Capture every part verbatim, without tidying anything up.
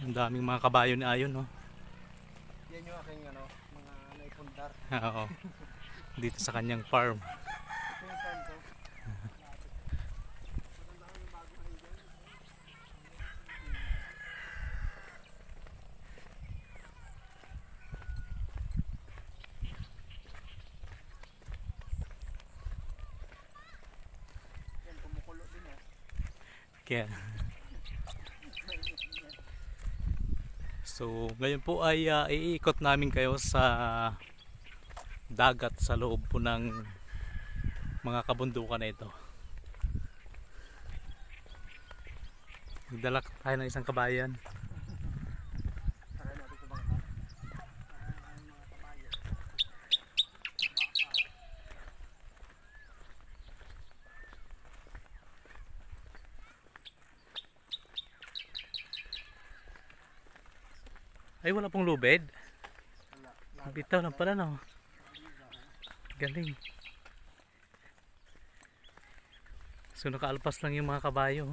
Ang daming mga kabayo ni Ayon, no? Yan yung aking ano, mga naipundar. Oo. Dito sa kanyang farm. Ito yung farm ko. Yan, kumukulo din eh. Kaya so, ngayon po ay uh, iikot namin kayo sa dagat sa loob po ng mga kabundukan na ito. Magdala tayo ng isang kabayan. Saka natin kumangka. Ang mga kabayo. Ay, wala pong lubid. Wala. Bitaw lang pala, no? Galing. So, nakaalpas lang yung mga kabayo.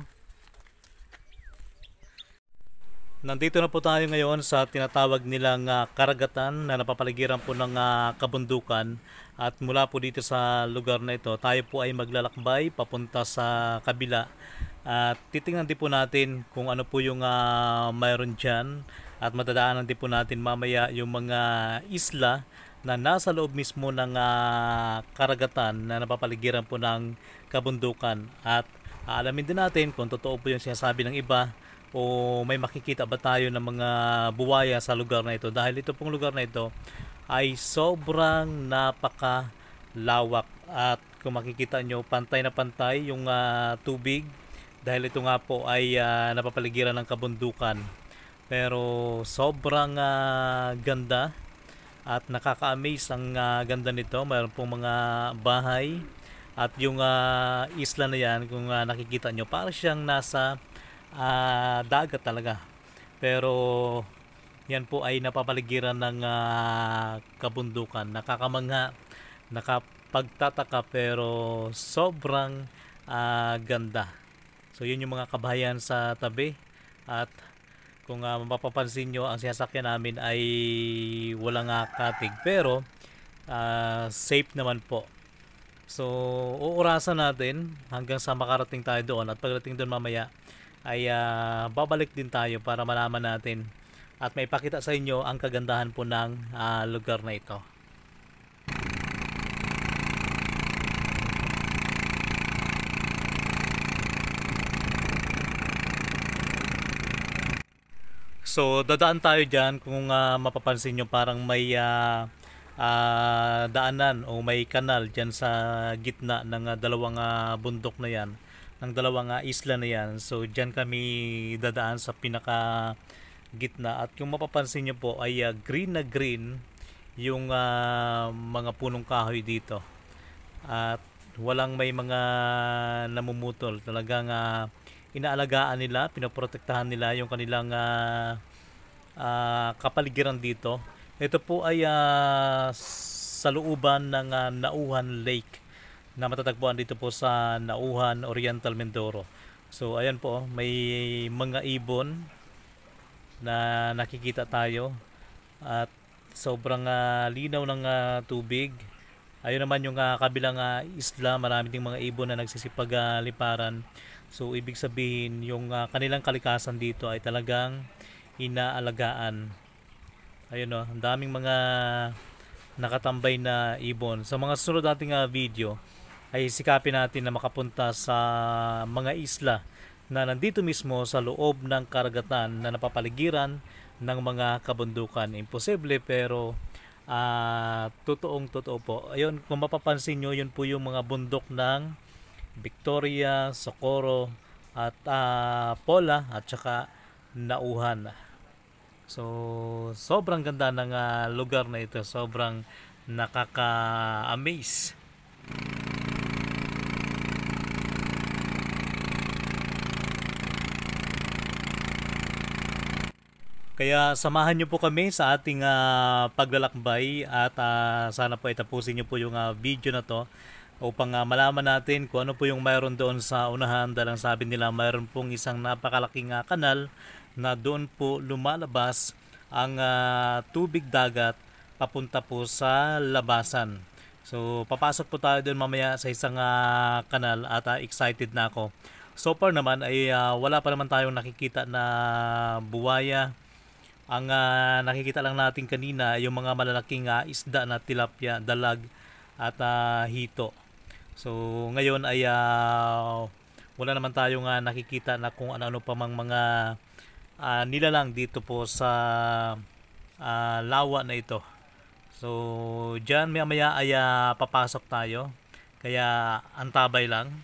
Nandito na po tayo ngayon sa tinatawag nilang uh, karagatan na napapaligiran po ng uh, kabundukan. At mula po dito sa lugar na ito, tayo po ay maglalakbay papunta sa kabila. At titingnan din po natin kung ano po yung uh, mayroon dyan. At matadaanan din po natin mamaya yung mga isla na nasa loob mismo ng uh, karagatan na napapaligiran po ng kabundukan. At aalamin din natin kung totoo po yung sinasabi ng iba o may makikita ba tayo ng mga buwaya sa lugar na ito. Dahil ito pong lugar na ito ay sobrang napakalawak. At kung makikita nyo, pantay na pantay yung uh, tubig. Dahil ito nga po ay uh, napapaligiran ng kabundukan. Pero sobrang uh, ganda at nakaka-amaze ang uh, ganda nito. Mayroon pong mga bahay at yung uh, isla na yan, kung uh, nakikita nyo, parang siyang nasa uh, dagat talaga. Pero yan po ay napapaligiran ng uh, kabundukan. Nakakamangha, nakapagtataka, pero sobrang uh, ganda. So yun yung mga kabahayan sa tabi. At kung uh, mapapansin nyo, ang sinasakyan namin ay walang uh, katig, pero uh, safe naman po. So uurasan natin hanggang sa makarating tayo doon. At pagdating doon mamaya ay uh, babalik din tayo para malaman natin at maipakita sa inyo ang kagandahan po ng uh, lugar na ito. So dadaan tayo dyan. Kung uh, mapapansin nyo, parang may uh, uh, daanan o may kanal dyan sa gitna ng uh, dalawang uh, bundok na yan, ng dalawang uh, isla na yan. So dyan kami dadaan sa pinaka gitna. At kung mapapansin nyo po ay uh, green na green yung uh, mga punong kahoy dito. At walang may mga namumutol. Talagang uh, inaalagaan nila, pinoprotektahan nila yung kanilang uh, uh, kapaligiran dito. Ito po ay uh, sa looban ng uh, Nauhan Lake na matatagpuan dito po sa Nauhan, Oriental Mindoro. So ayan po, may mga ibon na nakikita tayo at sobrang uh, linaw ng uh, tubig. Ayun naman yung uh, kabilang uh, isla, marami ding mga ibon na nagsisipag uh, liparan. So ibig sabihin yung uh, kanilang kalikasan dito ay talagang inaalagaan. Ayun o, ang daming mga nakatambay na ibon. Sa mga sunod nating uh, video ay sikapin natin na makapunta sa mga isla na nandito mismo sa loob ng karagatan na napapaligiran ng mga kabundukan. Imposible pero uh, totoong totoo po. Ayun, kung mapapansin nyo, yun po yung mga bundok ng Victoria, Socorro at uh, Pola at saka Nauhan. So sobrang ganda ng uh, lugar na ito. Sobrang nakaka-amaze. Kaya samahan nyo po kami sa ating uh, paglalakbay at uh, sana po itapusin nyo po yung uh, video na to upang uh, malaman natin kung ano po yung mayroon doon sa unahan. Dahil ang sabi nila mayroon pong isang napakalaking uh, kanal na doon po lumalabas ang ah, tubig dagat papunta po sa labasan. So papasok po tayo doon mamaya sa isang ah, kanal at ah, excited na ako. So far naman ay ah, wala pa naman tayong nakikita na buwaya. Ang ah, nakikita lang natin kanina ay yung mga malalaking ah, isda na tilapia, dalag at ah, hito. So ngayon ay ah, wala naman tayong ah, nakikita na kung ano-ano pa mang mga ah, nilalang dito po sa ah, lawa na ito. So dyan maya maya ay ah, papasok tayo. Kaya antabay lang.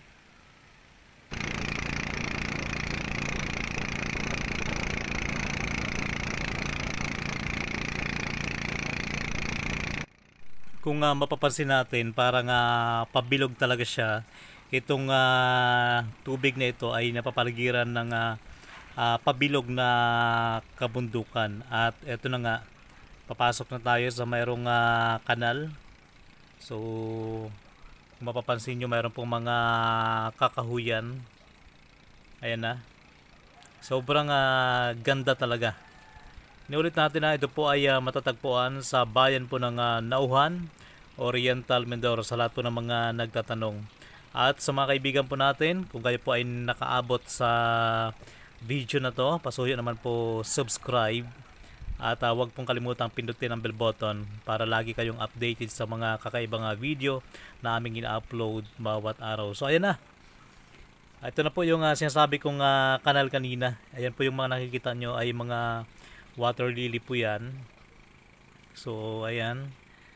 Kung ah, mapapansin natin, parang ah, pabilog talaga siya. Itong ah, tubig na ito ay napapaligiran ng ah, ah, pabilog na kabundukan. At ito na nga, papasok na tayo sa mayroong ah, kanal. So, kung mapapansin nyo, mayroon pong mga kakahuyan. Ayan na. Sobrang ah, ganda talaga. Inulit natin na ito po ay ah, matatagpuan sa bayan po ng ah, Nauhan, Oriental Mindoro, sa lahat po ng mga nagtatanong. At sa mga kaibigan po natin, kung kayo po ay nakaabot sa video na to, pasuyo naman po subscribe. At uh, huwag pong kalimutang pindutin ang bell button para lagi kayong updated sa mga kakaibang ah, video na aming ina-upload bawat araw. So ayan na. Ito na po yung uh, sinasabi kong uh, kanal kanina. Ayan po yung mga nakikita nyo ay mga water lily po yan. So ayan.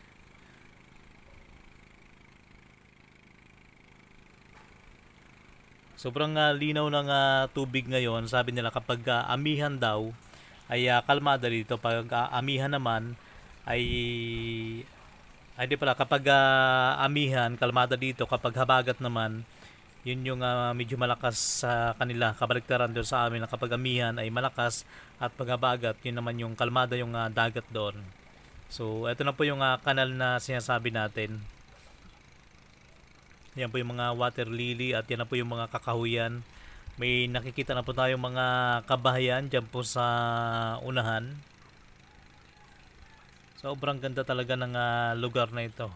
Sobrang uh, linaw ng uh, tubig ngayon. Sabi nila kapag uh, amihan daw ay uh, kalmada dito. Pag uh, amihan naman ay ay di pala kapag uh, amihan kalmada dito. Kapag habagat naman yun yung uh, medyo malakas sa kanila. Kabaliktaran doon sa amin na kapag amihan ay malakas at pag habagat yun naman yung kalmada yung uh, dagat doon. So ito na po yung uh, kanal na sinasabi natin. Yan po yung mga water lily at yan na po yung mga kakahuyan. May nakikita na po tayo mga kabahayan dyan po sa unahan. Sobrang ganda talaga ng uh, lugar na ito.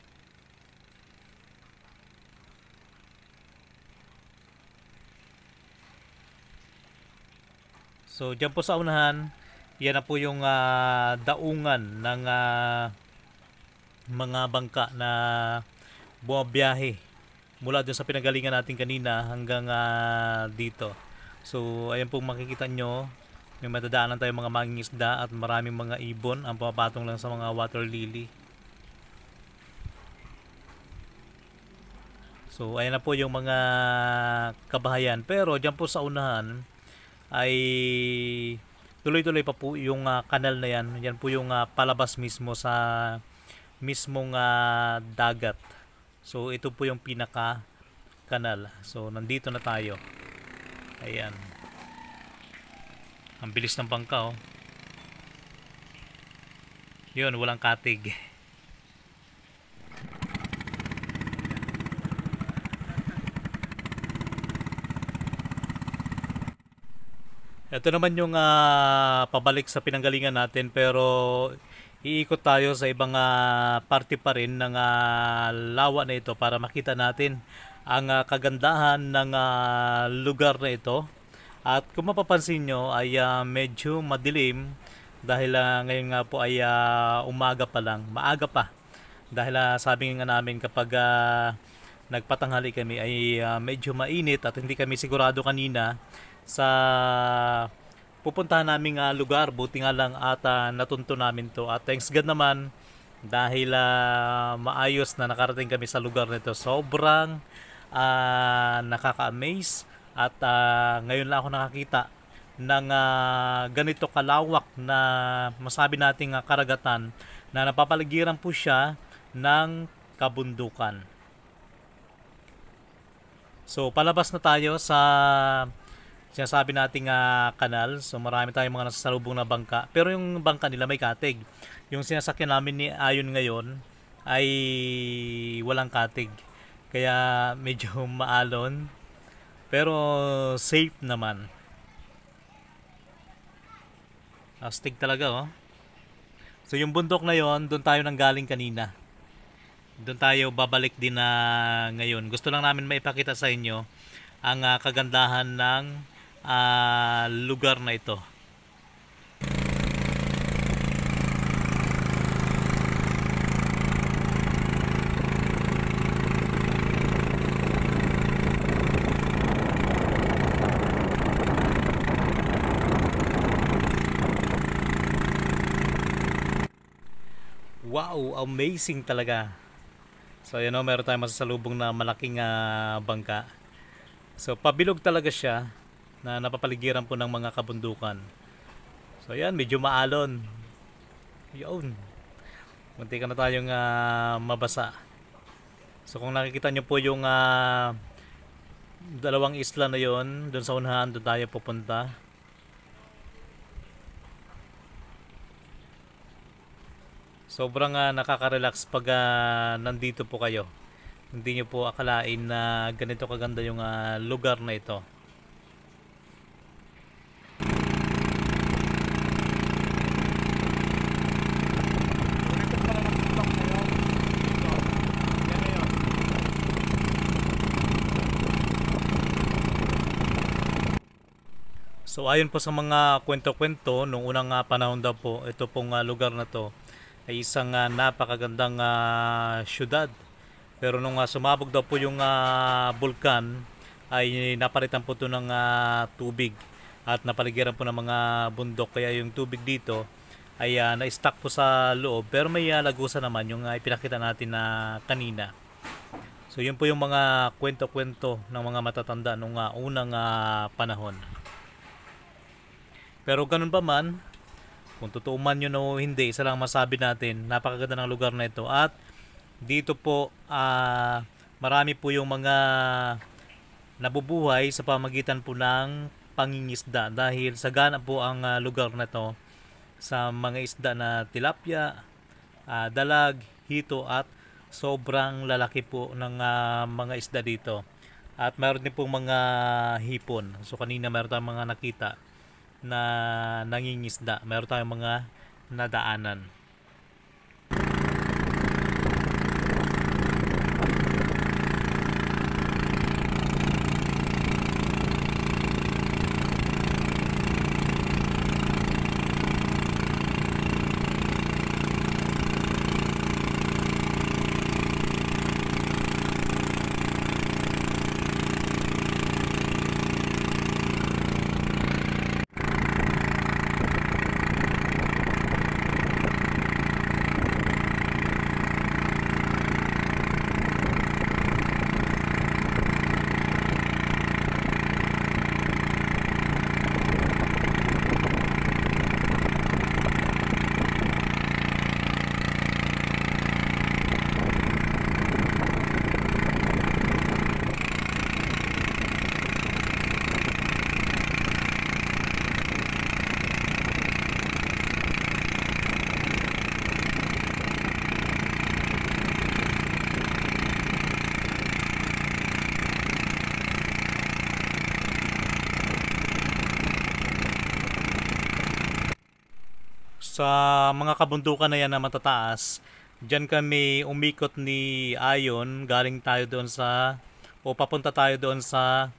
So dyan po sa unahan, yan na po yung uh, daungan ng uh, mga bangka na bumabiyahe mula doon sa pinagalingan natin kanina hanggang uh, dito. So ayan po makikita nyo, may matadaanan tayo mga mangingisda at maraming mga ibon ang pumapatong lang sa mga water lily. So ayan na po yung mga kabahayan, pero dyan po sa unahan ay tuloy-tuloy pa po yung uh, kanal na yan. Yan po yung uh, palabas mismo sa mismong uh, dagat. So ito po yung pinaka kanal. So nandito na tayo. Ayan. Ang bilis ng bangka oh. Yun, walang katig. Ito naman yung uh, pabalik sa pinanggalingan natin, pero iikot tayo sa ibang uh, parte pa rin ng uh, lawa na ito para makita natin ang uh, kagandahan ng uh, lugar na ito. At kung mapapansin nyo ay uh, medyo madilim dahil uh, ngayon nga po ay uh, umaga pa lang, maaga pa. Dahil uh, sabi nga namin kapag uh, nagpatanghali kami ay uh, medyo mainit at hindi kami sigurado kanina sa pupuntahan naming uh, lugar. Buti nga lang at uh, natunto namin to at thanks God naman dahil uh, maayos na nakarating kami sa lugar nito. Sobrang uh, nakaka-amaze at uh, ngayon lang ako nakakita ng uh, ganito kalawak na masabi nating uh, karagatan na napapaligiran po siya ng kabundukan. So palabas na tayo sa sinasabi nating uh, kanal. So marami tayong mga nasasalubong na bangka, pero yung bangka nila may katig. Yung sinasakyan namin ni Ayon ngayon ay walang katig, kaya medyo maalon pero safe naman. Astig talaga oh. So yung bundok na yon, doon tayo nang galing kanina. Doon tayo babalik din na ngayon. Gusto lang namin maipakita sa inyo ang ah, kagandahan ng ah, lugar na ito. Wow, amazing talaga. So yun know, meron tayong masasalubong na malaking ah, bangka. So pabilog talaga siya na napapaligiran po ng mga kabundukan. So yan, medyo maalon. Yun. Munti ka na tayong ah, mabasa. So kung nakikita nyo po yung ah, dalawang isla na yon, doon sa unahan, doon tayo pupunta. Sobrang ah, nakaka-relax pag ah, nandito po kayo. Hindi nyo po akalain na ganito kaganda yung ah, lugar na ito. Ulit pala ng bundok na yun. Dito. Yan na yun. So ayon po sa mga kwento-kwento, nung unang ah, panahon daw po, ito pong ah, lugar na to ay isang ah, napakagandang ah, syudad. Pero nung ah, sumabog daw po yung ah, bulkan, ay napalitan po ito ng ah, tubig at napaligiran po ng mga bundok. Kaya yung tubig dito ay ah, na-stuck po sa loob. Pero may ah, lagusan naman yung ah, ipinakita natin na kanina. So yun po yung mga kwento-kwento ng mga matatanda nung ah, unang ah, panahon. Pero ganun pa man, kung totoo man yun o hindi, isa lang masabi natin, napakaganda ng lugar na ito. At dito po, ah, marami po yung mga nabubuhay sa pamagitan po ng pangingisda. Dahil sagana po ang ah, lugar na ito sa mga isda na tilapia, ah, dalag, hito at sobrang lalaki po ng ah, mga isda dito. At mayroon din pong mga hipon. So kanina mayroon tayong mga nakita na nangingisda. Meron tayong mga nadaanan. Sa mga kabundukan na yan na matataas, dyan kami umikot ni Ayon. Galing tayo doon sa, o papunta tayo doon sa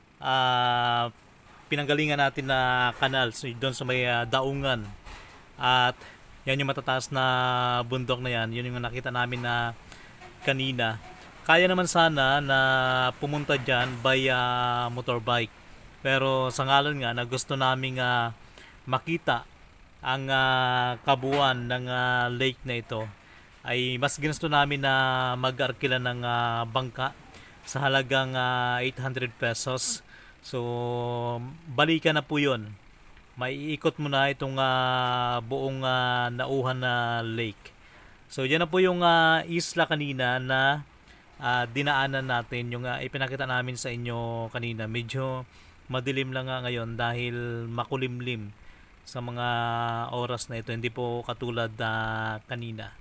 ah, pinanggalingan natin na kanal, so, doon sa may ah, daungan. At yan yung matataas na bundok na yan. Yun yung nakita namin na kanina. Kaya naman sana na pumunta dyan by ah, motorbike. Pero sa ngalan nga na gusto naming ah, makita ang ah, kabuuan ng ah, lake na ito, ay mas ginusto namin na mag-arkila ng ah, bangka sa halagang ah, eight hundred pesos. So balikan na po yun. Maiikot mo na itong ah, buong ah, nauhan na lake. So yan na po yung ah, isla kanina na ah, dinaanan natin. Yung ah, ipinakita namin sa inyo kanina. Medyo madilim lang nga ngayon dahil makulimlim sa mga oras na ito. Hindi po katulad ah, kanina.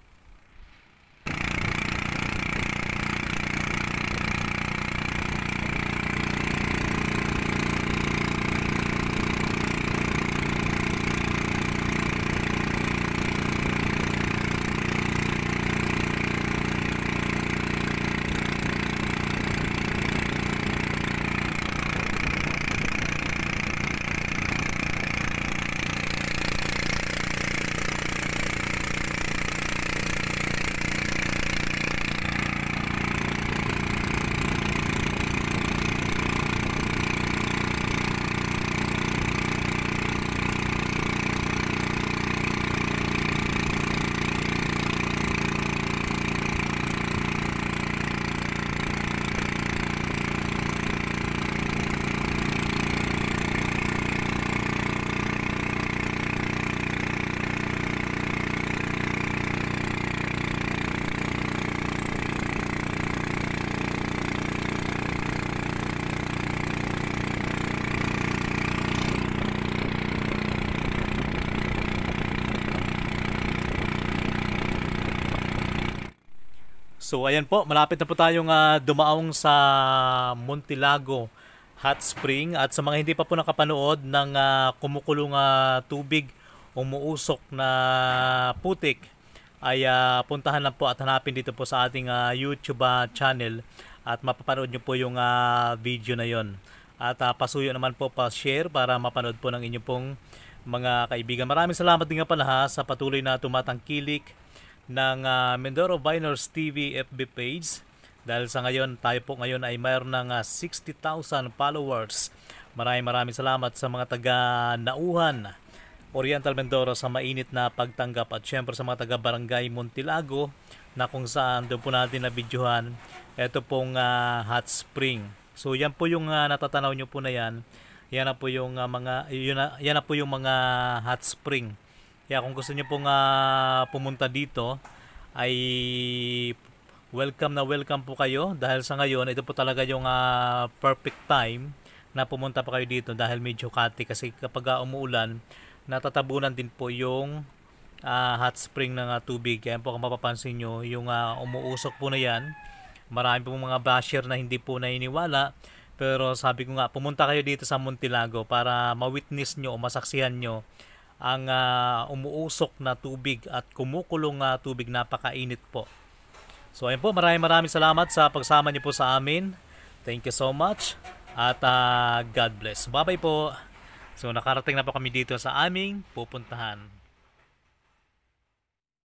So ayan po, malapit na po tayong ah, dumaong sa Montilago Hot Spring, at sa mga hindi pa po nakapanood ng ah, kumukulong ah, tubig, umuusok na putik, ay ah, puntahan lang po at hanapin dito po sa ating ah, YouTube ah, channel at mapapanood nyo po yung ah, video na yon. At ah, pasuyo naman po pa-share para mapanood po ng inyong pong mga kaibigan. Maraming salamat din nga pala ha, sa patuloy na tumatangkilik ng uh, Mindoro Viners T V F B page, dahil sa ngayon tayo po ngayon ay mayroon ng uh, sixty thousand followers. Maraming maraming salamat sa mga taga Nauhan, Oriental Mindoro sa mainit na pagtanggap, at syempre sa mga taga Barangay Montilago na kung saan doon po natin na videohan ito pong uh, hot spring. So yan po yung uh, natatanaw nyo po na yan. Yan na po yung uh, mga yun na, yan na po yung mga hot spring. Kaya kung gusto niyo pong uh, pumunta dito, ay welcome na welcome po kayo, dahil sa ngayon ito po talaga yung uh, perfect time na pumunta pa kayo dito, dahil medyo kati kasi kapag uh, umuulan, natatabunan din po yung uh, hot spring ng uh, tubig. Kaya po kung mapapansin nyo, yung uh, umuusok po na yan, marami po mga basher na hindi po naniniwala. Pero sabi ko nga, pumunta kayo dito sa Montilago para ma-witness nyo o masaksihan nyo ang uh, umuusok na tubig at kumukulong uh, tubig. Napakainit po. So ayun po, maraming maraming salamat sa pagsama niyo po sa amin. Thank you so much at uh, God bless. Bye bye po. So nakarating na po kami dito sa aming pupuntahan.